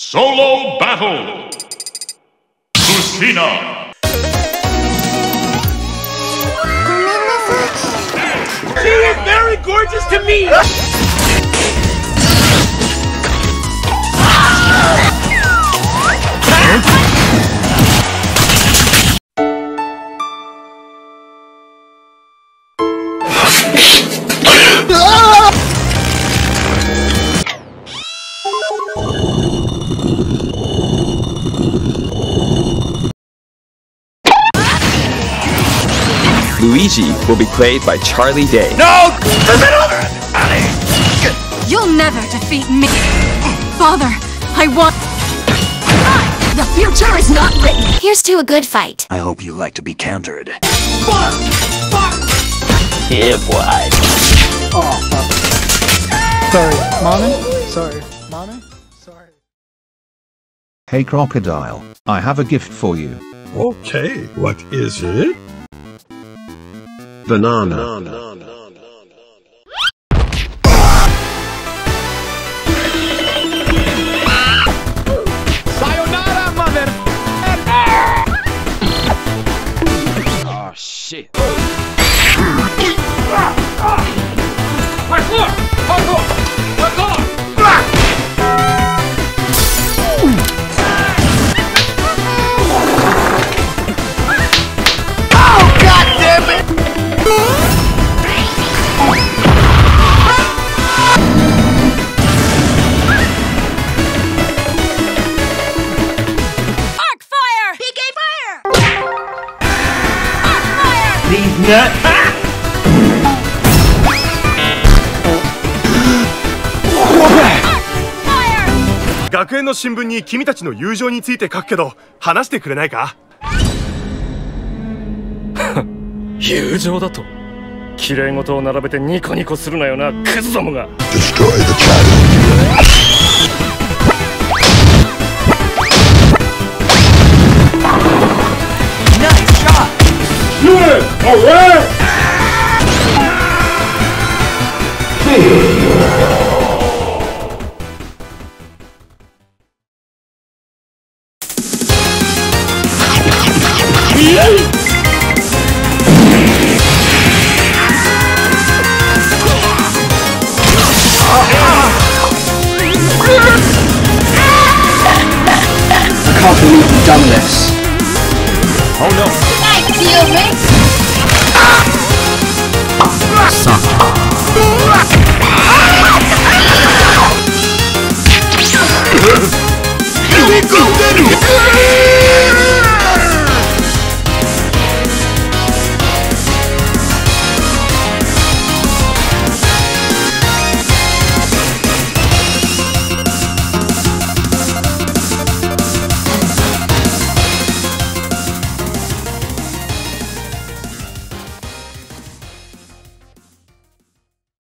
Solo battle! Lucina! She is very gorgeous to me! Luigi will be played by Charlie Day. No! You'll never defeat me! Father, I want... The future is not written! Here's to a good fight. I hope you like to be countered. Fuck! Yeah, boy. Oh, fuck. Sorry, Mommy? Sorry, Mommy? Sorry. Hey Crocodile, I have a gift for you. Okay, what is it? Banana. Sayonara, mother! Oh shit. Parkour! Parkour! Parkour! Oh, God damn it! Arc fire! PK fire! Arc fire! These nuts! Fire! 学園の新聞に君たちの友情について書くけど話してくれないか？ 友情だと綺麗事を並べてニコニコするなよなクズどもが。 Destroy the channel. Nice shot! Good! Alright! I can't believe you've done this. Nice deal, mate! Suck.